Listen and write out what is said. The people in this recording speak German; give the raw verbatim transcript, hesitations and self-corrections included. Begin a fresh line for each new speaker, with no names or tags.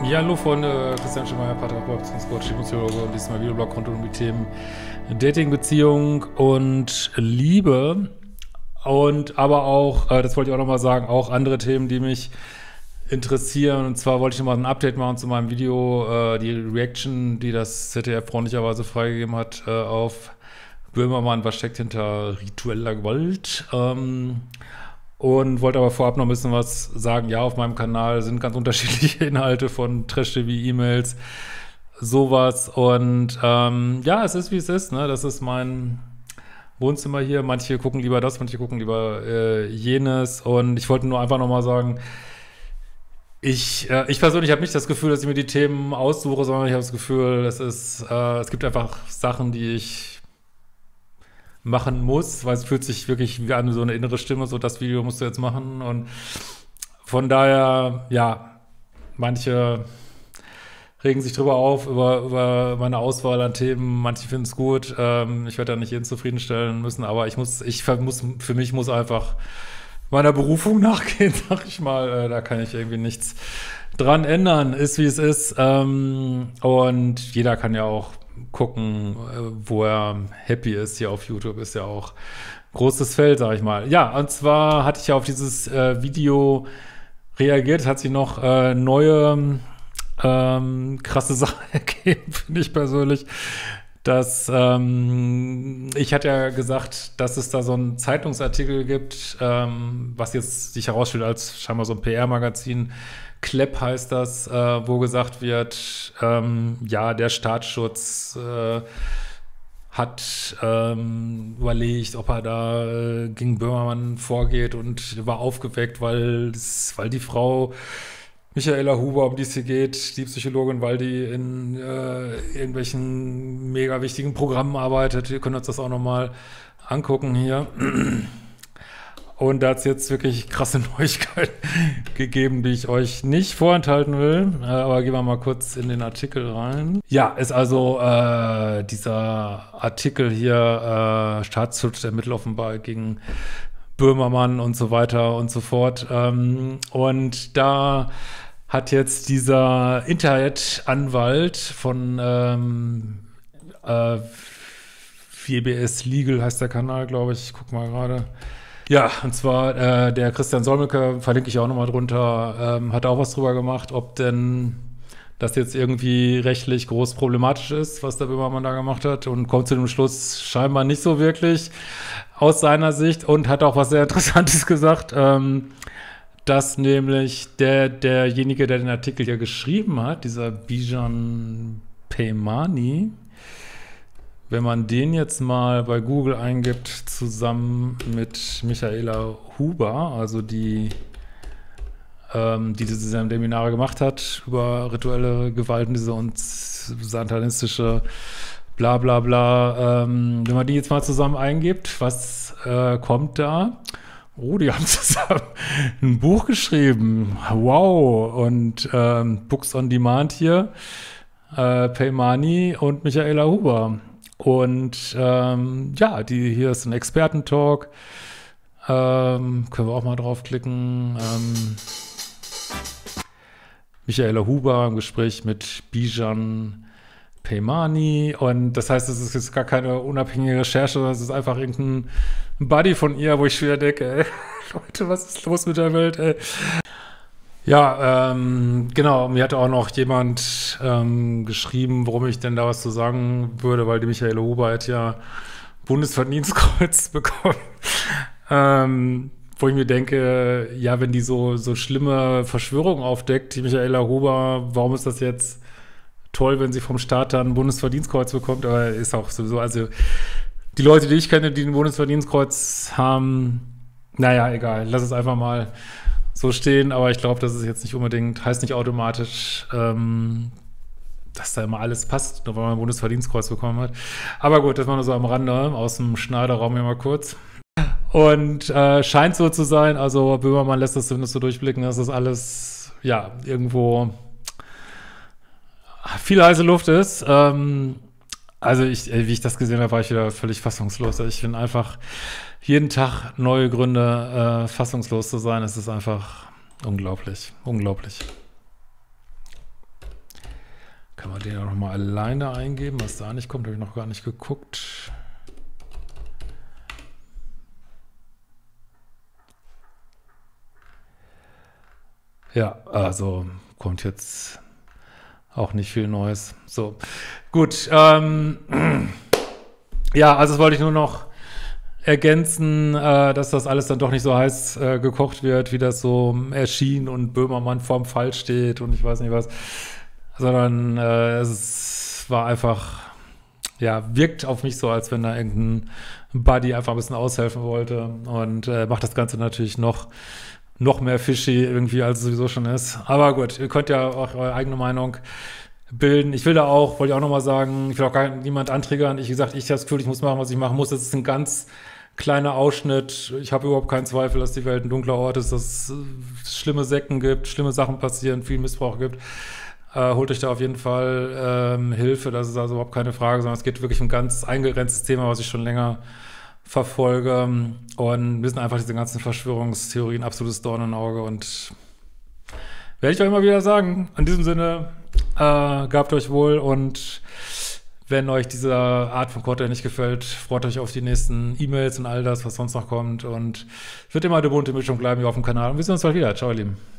Ja, hallo Freunde, Christian Schemeier, Paartherapeut, Beziehungscoach, Psychologe und diesmal Videoblog rund um die Themen Dating, Beziehung und Liebe. Und aber auch, äh, das wollte ich auch nochmal sagen, auch andere Themen, die mich interessieren. Und zwar wollte ich nochmal ein Update machen zu meinem Video, äh, die Reaction, die das Z D F freundlicherweise freigegeben hat, äh, auf Böhmermann, was steckt hinter ritueller Gewalt. Ähm, Und wollte aber vorab noch ein bisschen was sagen. Ja, auf meinem Kanal sind ganz unterschiedliche Inhalte von Trash-T V, E-Mails, sowas. Und ähm, ja, es ist, wie es ist. Ne? Das ist mein Wohnzimmer hier. Manche gucken lieber das, manche gucken lieber äh, jenes. Und ich wollte nur einfach nochmal sagen, ich, äh, ich persönlich habe nicht das Gefühl, dass ich mir die Themen aussuche, sondern ich habe das Gefühl, es ist, äh, es gibt einfach Sachen, die ich machen muss, weil es fühlt sich wirklich wie an so eine innere Stimme, so das Video musst du jetzt machen und von daher, ja, manche regen sich drüber auf, über, über meine Auswahl an Themen, manche finden es gut, ähm, ich werde da nicht jeden zufriedenstellen müssen, aber ich muss, ich muss, für mich muss einfach meiner Berufung nachgehen, sag ich mal, äh, da kann ich irgendwie nichts dran ändern, ist wie es ist, ähm, und jeder kann ja auch gucken, wo er happy ist. Hier auf YouTube ist ja auch großes Feld, sag ich mal. Ja, und zwar hatte ich ja auf dieses äh, Video reagiert, hat sich noch äh, neue ähm, krasse Sachen ergeben, finde ich persönlich. Dass ähm, ich hatte ja gesagt, dass es da so einen Zeitungsartikel gibt, ähm, was jetzt sich herausstellt als scheinbar so ein P R-Magazin. Klepp heißt das, äh, wo gesagt wird, ähm, ja, der Staatsschutz äh, hat ähm, überlegt, ob er da äh, gegen Böhmermann vorgeht und war aufgeweckt, weil, das, weil die Frau Michaela Huber, um die es hier geht, die Psychologin, weil die in äh, irgendwelchen mega wichtigen Programmen arbeitet. Wir können uns das auch nochmal angucken hier. Und da hat es jetzt wirklich krasse Neuigkeiten gegeben, die ich euch nicht vorenthalten will. Äh, aber gehen wir mal kurz in den Artikel rein. Ja, ist also äh, dieser Artikel hier, äh, Staatsschutz ermittelt offenbar gegen Böhmermann und so weiter und so fort. Ähm, und da hat jetzt dieser Internetanwalt von ähm, äh, W B S Legal heißt der Kanal, glaube ich. Ich guck mal gerade. Ja, und zwar äh, der Christian Solmecke, verlinke ich auch nochmal drunter, ähm, hat auch was drüber gemacht, ob denn das jetzt irgendwie rechtlich groß problematisch ist, was der Böhmermann da gemacht hat, und kommt zu dem Schluss scheinbar nicht so wirklich aus seiner Sicht und hat auch was sehr Interessantes gesagt, ähm, dass nämlich der derjenige, der den Artikel ja geschrieben hat, dieser Bijan Peymani, wenn man den jetzt mal bei Google eingibt, zusammen mit Michaela Huber, also die, ähm, die diese Seminare gemacht hat über rituelle Gewalten, diese und satanistische bla bla bla, ähm, wenn man die jetzt mal zusammen eingibt, was äh, kommt da? Oh, die haben zusammen ein Buch geschrieben. Wow. Und ähm, Books on Demand hier, äh, Peymani und Michaela Huber. Und ähm, ja, die hier ist ein Expertentalk. Ähm, können wir auch mal draufklicken. Ähm, Michaela Huber im Gespräch mit Bijan Peymani. Und das heißt, es ist jetzt gar keine unabhängige Recherche, sondern es ist einfach irgendein Buddy von ihr, wo ich wieder denke, ey, Leute, was ist los mit der Welt, ey? Ja, ähm, genau, mir hat auch noch jemand ähm, geschrieben, warum ich denn da was zu sagen würde, weil die Michaela Huber hat ja Bundesverdienstkreuz bekommen. ähm, wo ich mir denke, ja, wenn die so, so schlimme Verschwörungen aufdeckt, die Michaela Huber, warum ist das jetzt toll, wenn sie vom Staat dann ein Bundesverdienstkreuz bekommt? Aber ist auch sowieso, also die Leute, die ich kenne, die ein Bundesverdienstkreuz haben, naja, egal, lass es einfach mal so stehen, aber ich glaube, das ist jetzt nicht unbedingt, heißt nicht automatisch, ähm, dass da immer alles passt, nur weil man ein Bundesverdienstkreuz bekommen hat. Aber gut, das war nur so am Rande, aus dem Schneiderraum hier mal kurz. Und äh, scheint so zu sein, also Böhmermann lässt das zumindest so durchblicken, dass das alles, ja, irgendwo viel heiße Luft ist. Ähm, also ich, wie ich das gesehen habe, war ich wieder völlig fassungslos. Ich finde einfach jeden Tag neue Gründe, äh, fassungslos zu sein. Es ist einfach unglaublich, unglaublich. Kann man den auch nochmal alleine eingeben, was da nicht kommt, habe ich noch gar nicht geguckt. Ja, also kommt jetzt auch nicht viel Neues. So, gut. Ähm, ja, also das wollte ich nur noch ergänzen, äh, dass das alles dann doch nicht so heiß äh, gekocht wird, wie das so erschien und Böhmermann vorm Fall steht und ich weiß nicht was, sondern äh, es war einfach, ja, wirkt auf mich so, als wenn da irgendein Buddy einfach ein bisschen aushelfen wollte und äh, macht das Ganze natürlich noch noch mehr fishy irgendwie, als es sowieso schon ist. Aber gut, ihr könnt ja auch eure eigene Meinung bilden. Ich will da auch, wollte ich auch nochmal sagen, ich will auch gar niemand antriggern. Ich, wie gesagt, ich habe das Gefühl, ich muss machen, was ich machen muss. Das ist ein ganz kleiner Ausschnitt. Ich habe überhaupt keinen Zweifel, dass die Welt ein dunkler Ort ist, dass es schlimme Säcken gibt, schlimme Sachen passieren, viel Missbrauch gibt. Äh, holt euch da auf jeden Fall ähm, Hilfe, das ist also überhaupt keine Frage, sondern es geht wirklich um ein ganz eingegrenztes Thema, was ich schon länger verfolge und wir sind einfach diese ganzen Verschwörungstheorien absolutes Dorn im Auge und werde ich euch immer wieder sagen. In diesem Sinne, äh, gabt euch wohl und wenn euch diese Art von Content nicht gefällt, freut euch auf die nächsten E-Mails und all das, was sonst noch kommt und es wird immer eine bunte Mischung bleiben hier auf dem Kanal und wir sehen uns bald wieder. Ciao, ihr Lieben.